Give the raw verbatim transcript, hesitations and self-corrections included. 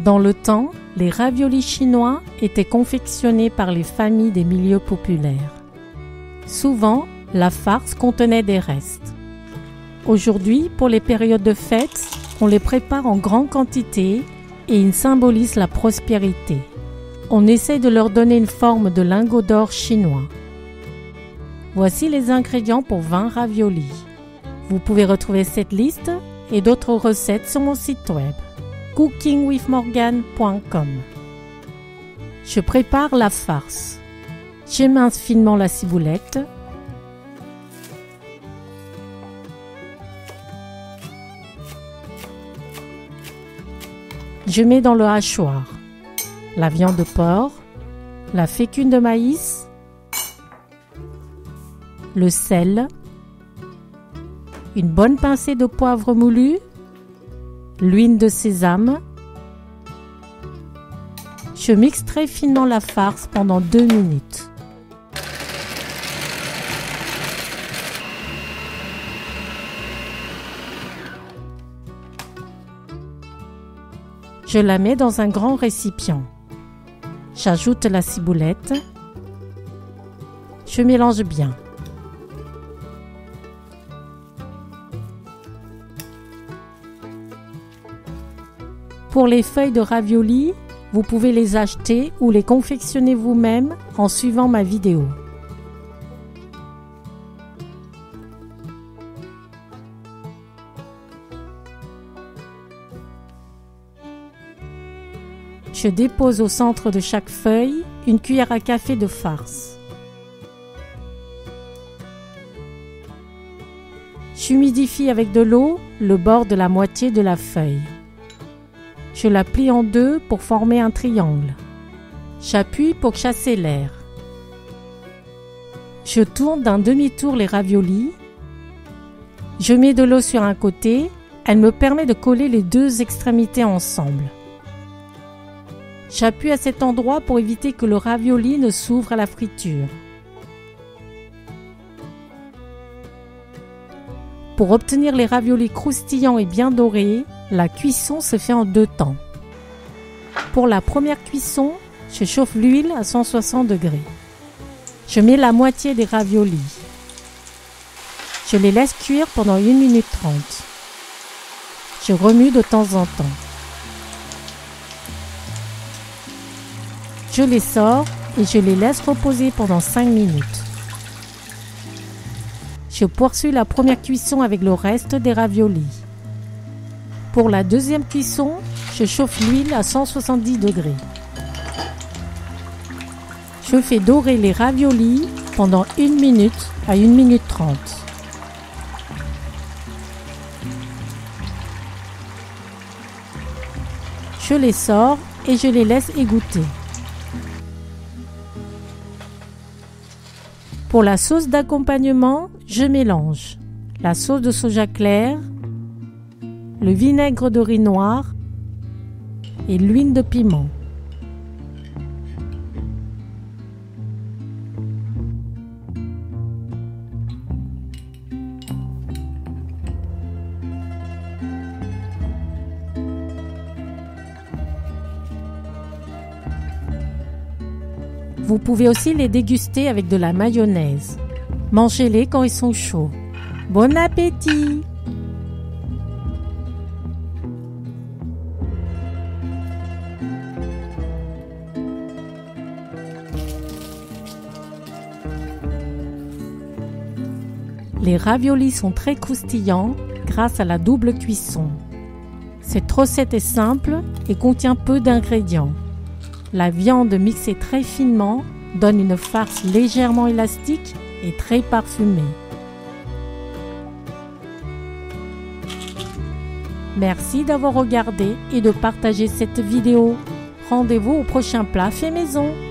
Dans le temps, les raviolis chinois étaient confectionnés par les familles des milieux populaires. Souvent, la farce contenait des restes. Aujourd'hui, pour les périodes de fête, on les prépare en grande quantité et ils symbolisent la prospérité. On essaie de leur donner une forme de lingot d'or chinois. Voici les ingrédients pour vingt raviolis. Vous pouvez retrouver cette liste et d'autres recettes sur mon site web cooking with morgan point com. Je prépare la farce. J'émince finement la ciboulette. Je mets dans le hachoir la viande de porc, la fécule de maïs, le sel, une bonne pincée de poivre moulu, l'huile de sésame. Je mixe très finement la farce pendant deux minutes. Je la mets dans un grand récipient. J'ajoute la ciboulette. Je mélange bien. Pour les feuilles de ravioli, vous pouvez les acheter ou les confectionner vous-même en suivant ma vidéo. Je dépose au centre de chaque feuille une cuillère à café de farce. J'humidifie avec de l'eau le bord de la moitié de la feuille. Je la plie en deux pour former un triangle. J'appuie pour chasser l'air. Je tourne d'un demi-tour les raviolis. Je mets de l'eau sur un côté. Elle me permet de coller les deux extrémités ensemble. J'appuie à cet endroit pour éviter que le ravioli ne s'ouvre à la friture. Pour obtenir les raviolis croustillants et bien dorés, la cuisson se fait en deux temps. Pour la première cuisson, je chauffe l'huile à cent soixante degrés. Je mets la moitié des raviolis. Je les laisse cuire pendant une minute trente. Je remue de temps en temps. Je les sors et je les laisse reposer pendant cinq minutes. Je poursuis la première cuisson avec le reste des raviolis. Pour la deuxième cuisson, je chauffe l'huile à cent soixante-dix degrés. Je fais dorer les raviolis pendant une minute à une minute trente. Je les sors et je les laisse égoutter. Pour la sauce d'accompagnement, je mélange la sauce de soja clair, le vinaigre de riz noir et l'huile de piment. Vous pouvez aussi les déguster avec de la mayonnaise. Mangez-les quand ils sont chauds. Bon appétit! Les raviolis sont très croustillants grâce à la double cuisson. Cette recette est simple et contient peu d'ingrédients. La viande mixée très finement donne une farce légèrement élastique et très parfumée. Merci d'avoir regardé et de partager cette vidéo. Rendez-vous au prochain plat fait maison.